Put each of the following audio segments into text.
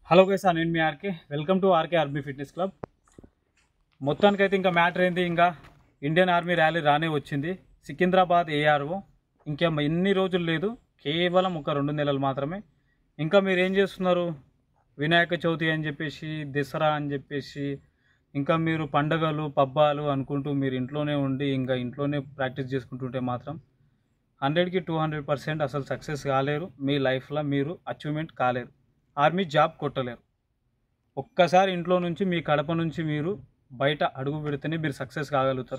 Hello guys, నేను మీ RK. Welcome to RK army fitness club. మొత్తానికైతే ఇంకా మ్యాటర్ ఏంది, ఇంకా ఇండియన్ ఆర్మీ ర్యాలీ రానే వచ్చింది. సికింద్రాబాద్ ఏఆర్ఓ ఇంకా ఎన్ని రోజులు లేదు, కేవలం ఒక 2 నెలలు మాత్రమే. ఇంకా మీరు ఏం చేస్తున్నారు? వినాయక చవితి అని చెప్పేసి, దసరా అని చెప్పేసి, ఇంకా మీరు పండగలు పబ్బాలు అనుకుంటూ మీరు ఇంట్లోనే ఉండి ఇంకా ఇంట్లోనే ప్రాక్టీస్ చేసుకుంటుంటే మాత్రం 100కి 200% అసలు సక్సెస్ కాలేరు. మీ లైఫ్లో మీరు అచీవ్మెంట్ కాలేరు, ఆర్మీ జాబ్ కొట్టలేరు. ఒక్కసారి ఇంట్లో నుంచి మీ కడప నుంచి మీరు బయట అడుగు పెడితేనే మీరు సక్సెస్ కాగలుగుతారు.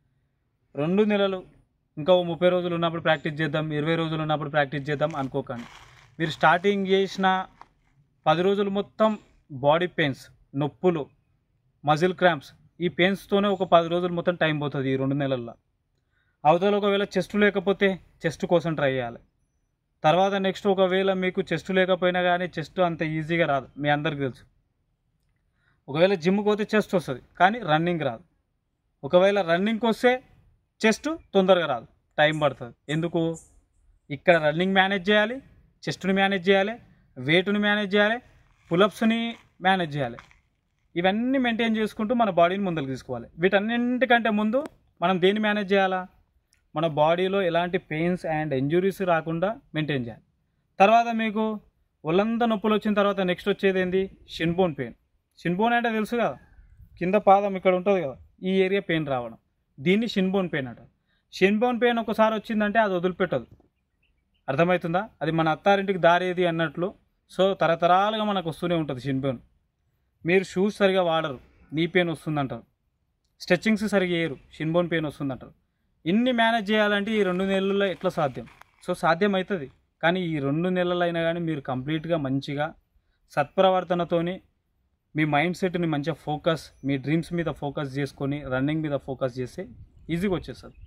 2 నెలలు ఇంకా 30 రోజులు ఉన్నప్పుడు ప్రాక్టీస్ చేద్దాం, 20 రోజులు ఉన్నప్పుడు ప్రాక్టీస్ చేద్దాం అనుకోకండి. మీరు స్టార్టింగ్ చేసిన 10 రోజులు మొత్తం బాడీ పెయిన్స్, నొప్పులు, మజిల్ క్రాంప్స్, ఈ పెయిన్స్తోనే ఒక 10 రోజులు మొత్తం టైం పోతుంది. ఈ 2 నెలల్లో అవతల ఒకవేళ చెస్ట్ లేకపోతే చెస్ట్ కోసం ట్రై చేయాలి. తర్వాత నెక్స్ట్ ఒకవేళ మీకు చెస్ట్ లేకపోయినా కానీ చెస్ట్ అంత ఈజీగా రాదు, మీ అందరికి తెలుసు. ఒకవేళ జిమ్కి పోతే చెస్ట్ వస్తుంది కానీ రన్నింగ్ రాదు. ఒకవేళ రన్నింగ్కి వస్తే చెస్ట్ తొందరగా రాదు, టైం పడుతుంది. ఎందుకు? ఇక్కడ రన్నింగ్ మేనేజ్ చేయాలి, చెస్ట్ని మేనేజ్ చేయాలి, వెయిట్ని మేనేజ్ చేయాలి, పులప్స్ని మేనేజ్ చేయాలి. ఇవన్నీ మెయింటైన్ చేసుకుంటూ మన బాడీని ముందుకు తీసుకోవాలి. వీటన్నింటికంటే ముందు మనం దేన్ని మేనేజ్ చేయాలా? మన బాడీలో ఎలాంటి పెయిన్స్ అండ్ ఇంజురీస్ రాకుండా మెయింటైన్ చేయాలి. తర్వాత మీకు ఒళ్ళంతా నొప్పులు వచ్చిన తర్వాత నెక్స్ట్ వచ్చేది ఏంది? Shin bone pain. Shin bone అంటే తెలుసు కదా, కింద పాదం ఇక్కడ ఉంటుంది కదా, ఈ ఏరియా పెయిన్ రావడం, దీన్ని షిన్ బోన్ పెయిన్ అంటారు. షిన్ బోన్ పెయిన్ ఒకసారి వచ్చిందంటే అది వదిలిపెట్టదు. అర్థమవుతుందా? అది మన అత్తారింటికి దారేది అన్నట్లు. సో తరతరాలుగా మనకు వస్తూనే ఉంటుంది షిన్ బోన్. మీరు షూస్ సరిగా వాడరు, నీ పెయిన్ వస్తుందంటారు. స్ట్రెచ్చింగ్స్ సరిగా వేయరు, షిన్ బోన్ పెయిన్ వస్తుందంటారు. ఇన్ని మేనేజ్ చేయాలంటే ఈ 2 నెలల్లో ఎట్లా సాధ్యం? సో సాధ్యం అవుతుంది, కానీ ఈ 2 నెలలైనా కానీ మీరు కంప్లీట్గా మంచిగా సత్ప్రవర్తనతోని మీ మైండ్ సెట్ని మంచిగా ఫోకస్, మీ డ్రీమ్స్ మీద ఫోకస్ చేసుకొని రన్నింగ్ మీద ఫోకస్ చేస్తే ఈజీగా వచ్చేస్తుంది.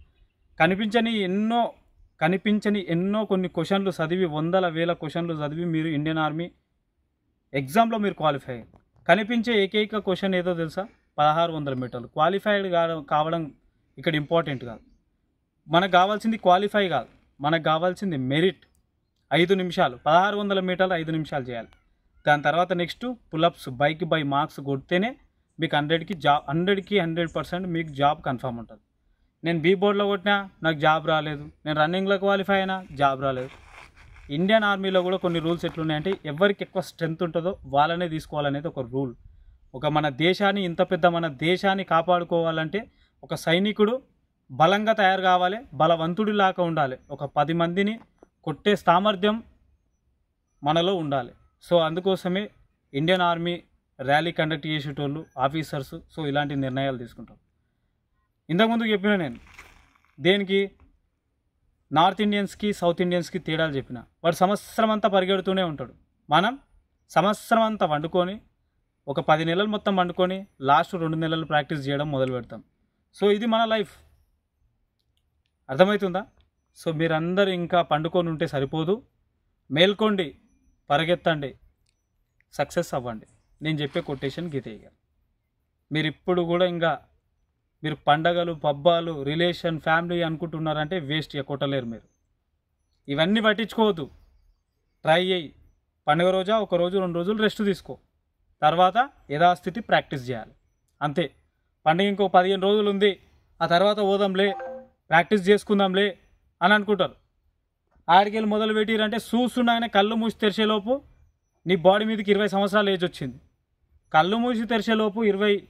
కనిపించని ఎన్నో కొన్ని క్వశ్చన్లు చదివి, వందల వేల క్వశ్చన్లు చదివి మీరు ఇండియన్ ఆర్మీ ఎగ్జామ్లో మీరు క్వాలిఫై అయ్యారు. కనిపించే ఏకైక క్వశ్చన్ ఏదో తెలుసా? 1600 మీటర్లు. క్వాలిఫైడ్ కావడం ఇక్కడ ఇంపార్టెంట్ కాదు. మనకు కావాల్సింది క్వాలిఫై కాదు, మనకు కావాల్సింది మెరిట్. 5 నిమిషాలు 1600 మీటర్లు 5 నిమిషాలు చేయాలి. దాని తర్వాత నెక్స్ట్ పులప్స్ బైక్ బై మార్క్స్ కొడితేనే మీకు 100కి 100% మీకు జాబ్ కన్ఫర్మ్ ఉంటుంది. నేను బీ బోర్డ్లో కొట్టినా నాకు జాబ్ రాలేదు, నేను రన్నింగ్లో క్వాలిఫై అయినా జాబ్ రాలేదు. ఇండియన్ ఆర్మీలో కూడా కొన్ని రూల్స్ ఎట్లున్నాయంటే, ఎవరికి ఎక్కువ స్ట్రెంత్ ఉంటుందో వాళ్ళనే తీసుకోవాలనేది ఒక రూల్. మన దేశాన్ని, ఇంత పెద్ద మన దేశాన్ని కాపాడుకోవాలంటే ఒక సైనికుడు బలంగా తయారు కావాలి, బలవంతుడిలాగా ఉండాలి, ఒక 10 మందిని కొట్టే సామర్థ్యం మనలో ఉండాలి. సో అందుకోసమే ఇండియన్ ఆర్మీ ర్యాలీ కండక్ట్ చేసేటోళ్ళు, ఆఫీసర్స్ సో ఇలాంటి నిర్ణయాలు తీసుకుంటారు. ఇంతకుముందు చెప్పిన నేను దేనికి, నార్త్ ఇండియన్స్కి సౌత్ ఇండియన్స్కి తేడాలు చెప్పిన. వాడు సంవత్సరం అంతా పరిగెడుతూనే ఉంటాడు, మనం సంవత్సరం అంతా వండుకొని ఒక 10 నెలలు మొత్తం వండుకొని లాస్ట్ 2 నెలలు ప్రాక్టీస్ చేయడం మొదలు పెడతాం. సో ఇది మన లైఫ్. అర్థమవుతుందా? సో మీరందరూ ఇంకా పండుకొని ఉంటే సరిపోదు, మేల్కోండి, పరిగెత్తండి, సక్సెస్ అవ్వండి. నేను చెప్పే కొటేషన్ గీతయ్య గారు. మీరు ఇప్పుడు కూడా ఇంకా మీరు పండగలు పబ్బాలు రిలేషన్ ఫ్యామిలీ అనుకుంటున్నారంటే వేస్ట్, కొట్టలేరు మీరు. ఇవన్నీ పట్టించుకోవద్దు, ట్రై చేయి. పండుగ రోజా 1 రోజు 2 రోజులు రెస్ట్ తీసుకో, తర్వాత యథాస్థితి ప్రాక్టీస్ చేయాలి అంతే. పండుగ ఇంకో 15 రోజులు ఉంది, ఆ తర్వాత పోదాంలే ప్రాక్టీస్ చేసుకుందాంలే అని అనుకుంటారు. ఆడికెళ్ళి మొదలు పెట్టిరంటే చూస్తున్నాగానే కళ్ళు మూసి తెరిచేలోపు నీ బాడీ మీదకి 20 సంవత్సరాలు ఏజ్ వచ్చింది. కళ్ళు మూసి తెరిచేలోపు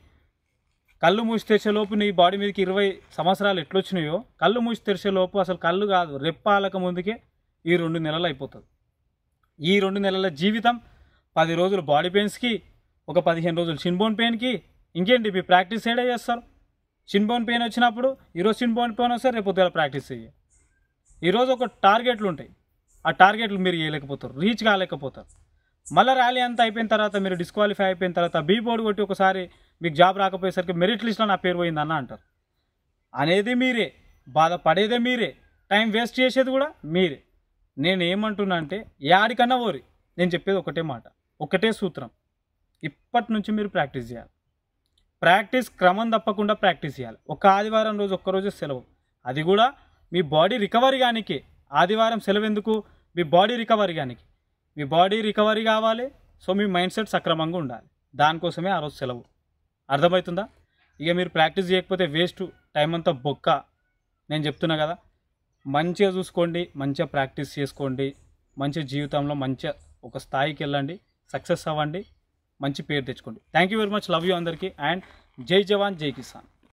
నీ బాడీ మీదకి 20 సంవత్సరాలు ఎట్లొచ్చినాయో, కళ్ళు మూసి తెరిచేలోపు అసలు కళ్ళు కాదు రెప్పాలక ముందుకే ఈ 2 నెలలు అయిపోతుంది. ఈ 2 నెలల జీవితం 10 రోజులు బాడీ పెయిన్స్కి, ఒక 15 రోజులు షిన్ బోన్ పెయిన్కి. ఇంకేంటి మీ ప్రాక్టీస్ ఏడే చేస్తారు? షిన్ బోన్ పెయిన్ వచ్చినప్పుడు ఈరోజు షిన్ బోన్ పెయిన్ వస్తే రేపు పొద్దున ప్రాక్టీస్ చేయాలి. ఈరోజు ఒక టార్గెట్లు ఉంటాయి, ఆ టార్గెట్లు మీరు చేయలేకపోతారు, రీచ్ కాలేకపోతారు. మళ్ళీ ర్యాలీ అంతా అయిపోయిన తర్వాత, మీరు డిస్క్వాలిఫై అయిపోయిన తర్వాత బీ బోర్డు కొట్టి ఒకసారి మీకు జాబ్ రాకపోయేసరికి మెరిట్ లిస్ట్లో నా పేరు పోయిందన్న అంటారు. అనేది మీరే, బాధపడేదే మీరే, టైం వేస్ట్ చేసేది కూడా మీరే. నేను ఏమంటున్నా అంటే, యాడికన్నా ఓరి, నేను చెప్పేది ఒకటే మాట, ఒకటే సూత్రం. ఇప్పటి నుంచి మీరు ప్రాక్టీస్ చేయాలి. ప్రాక్టీస్ క్రమం తప్పకుండా ప్రాక్టీస్ చేయాలి. ఒక ఆదివారం రోజు ఒక్కరోజు సెలవు, అది కూడా మీ బాడీ రికవరీ కానికి. ఆదివారం సెలవు ఎందుకు? మీ బాడీ రికవరీ కానికి. మీ బాడీ రికవరీ కావాలి, సో మీ మైండ్ సెట్ సక్రమంగా ఉండాలి. దానికోసమే ఆ రోజు సెలవు. అర్థమవుతుందా? ఇక మీరు ప్రాక్టీస్ చేయకపోతే వేస్ట్, టైం అంతా బొక్క. నేను చెప్తున్నా కదా, మంచిగా చూసుకోండి, మంచిగా ప్రాక్టీస్ చేసుకోండి, మంచి జీవితంలో మంచిగా ఒక స్థాయికి వెళ్ళండి, సక్సెస్ అవ్వండి, మంచి పేరు తెచ్చుకోండి. Thank you very much. Love you అందరికీ. అండ్ జై జవాన్ జై కిసాన్.